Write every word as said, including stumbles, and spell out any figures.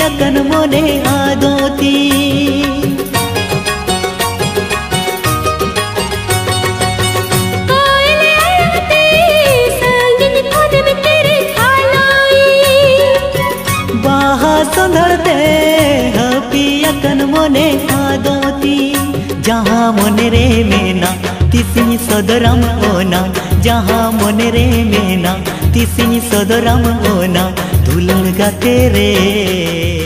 अकन मोने आदोती। संधरते हपी अकन मोने आदोती। जहाँ मोने रे मेना तिसी सदरम होना, जहाँ मोने रे मेना तिसी सदरम होना, धुलन गाते रे।